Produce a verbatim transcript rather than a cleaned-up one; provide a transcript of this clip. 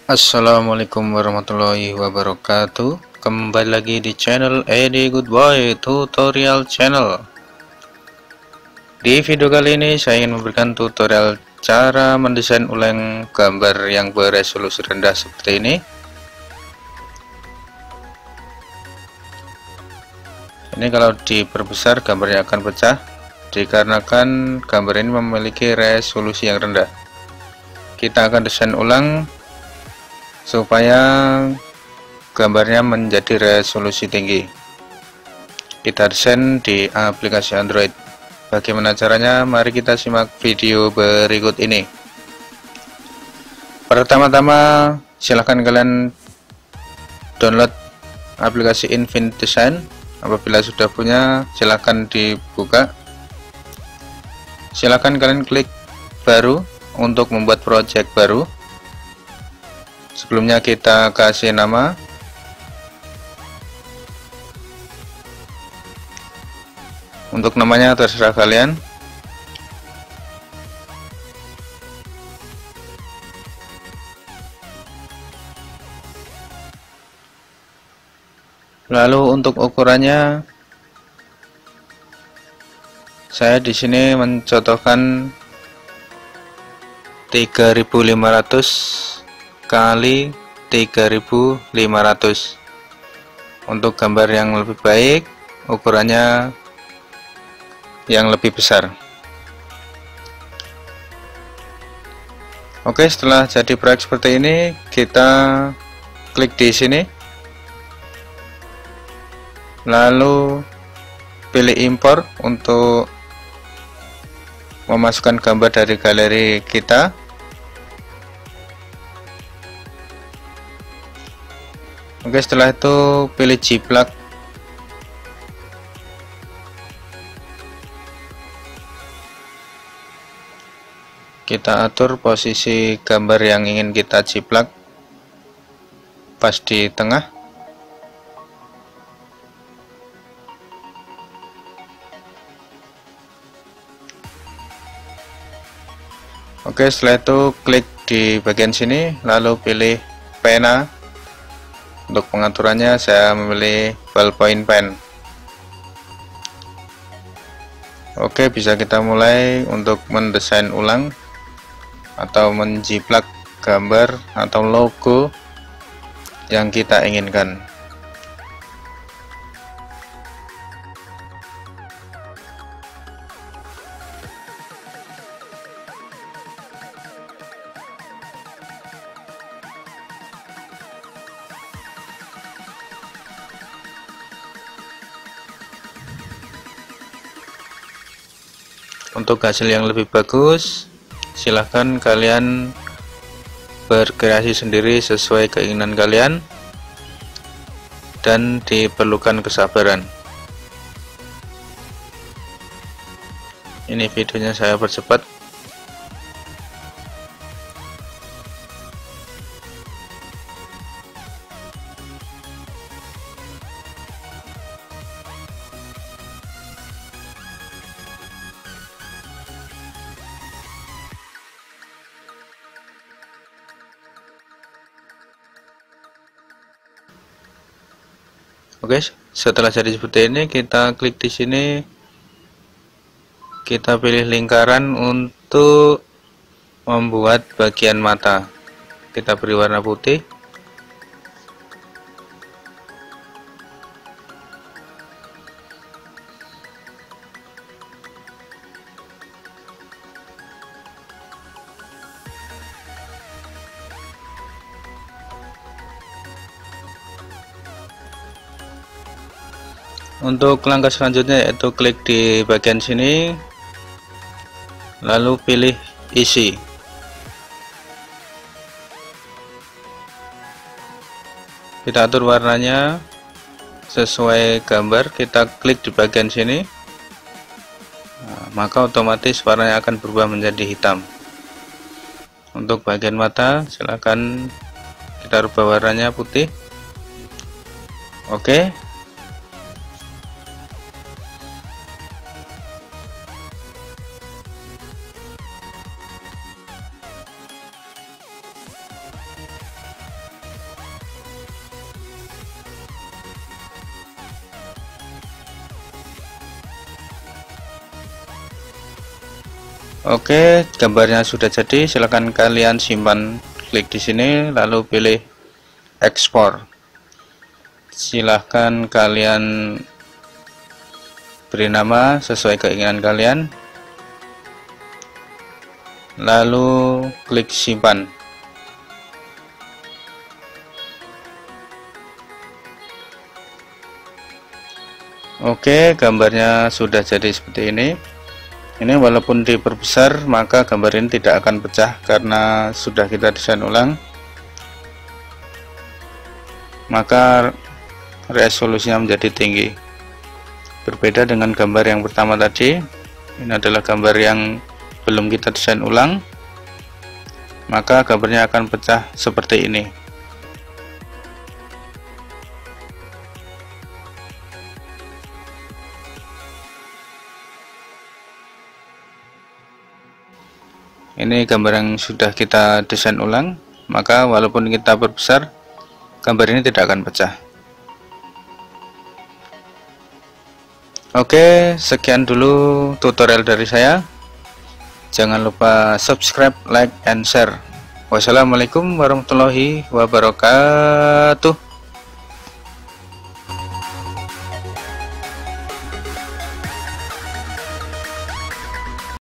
Assalamualaikum warahmatullahi wabarakatuh. Kembali lagi di channel Edi Goodboy Tutorial Channel. Di video kali ini saya ingin memberikan tutorial cara mendesain ulang gambar yang beresolusi rendah seperti ini. Ini kalau diperbesar gambarnya akan pecah dikarenakan gambar ini memiliki resolusi yang rendah. Kita akan desain ulang supaya gambarnya menjadi resolusi tinggi. Kita desain di aplikasi Android. Bagaimana caranya? Mari kita simak video berikut ini. Pertama-tama silahkan kalian download aplikasi Infinite Design. Apabila sudah punya, silahkan dibuka. Silahkan kalian klik baru untuk membuat project baru. Sebelumnya kita kasih nama. Untuk namanya terserah kalian. Lalu untuk ukurannya, saya di sini mencontohkan tiga ribu lima ratus kali tiga ribu lima ratus. Untuk gambar yang lebih baik, ukurannya yang lebih besar. Oke, setelah jadi proyek seperti ini, kita klik di sini, lalu pilih impor untuk memasukkan gambar dari galeri kita. Oke, setelah itu pilih jiplak. Kita atur posisi gambar yang ingin kita jiplak pas di tengah. Oke, setelah itu klik di bagian sini, lalu pilih pena. Untuk pengaturannya saya memilih ballpoint pen. Oke, bisa kita mulai untuk mendesain ulang atau menjiplak gambar atau logo yang kita inginkan. Untuk hasil yang lebih bagus, silahkan kalian berkreasi sendiri sesuai keinginan kalian dan diperlukan kesabaran. Ini videonya saya percepat. Oke, setelah jadi seperti ini, kita klik di sini, kita pilih lingkaran untuk membuat bagian mata. Kita beri warna putih. Untuk langkah selanjutnya yaitu klik di bagian sini, lalu pilih isi. Kita atur warnanya sesuai gambar, kita klik di bagian sini, nah, maka otomatis warnanya akan berubah menjadi hitam. Untuk bagian mata, silakan kita rubah warnanya putih. Oke. Oke, gambarnya sudah jadi. Silahkan kalian simpan, klik di sini lalu pilih ekspor. Silahkan kalian beri nama sesuai keinginan kalian, lalu klik simpan. Oke, gambarnya sudah jadi seperti ini. Ini walaupun diperbesar, maka gambar ini tidak akan pecah karena sudah kita desain ulang. Maka resolusinya menjadi tinggi. Berbeda dengan gambar yang pertama tadi. Ini adalah gambar yang belum kita desain ulang, maka gambarnya akan pecah seperti ini. Ini gambar yang sudah kita desain ulang, maka walaupun kita perbesar, gambar ini tidak akan pecah. Oke, sekian dulu tutorial dari saya. Jangan lupa subscribe, like, and share. Wassalamualaikum warahmatullahi wabarakatuh.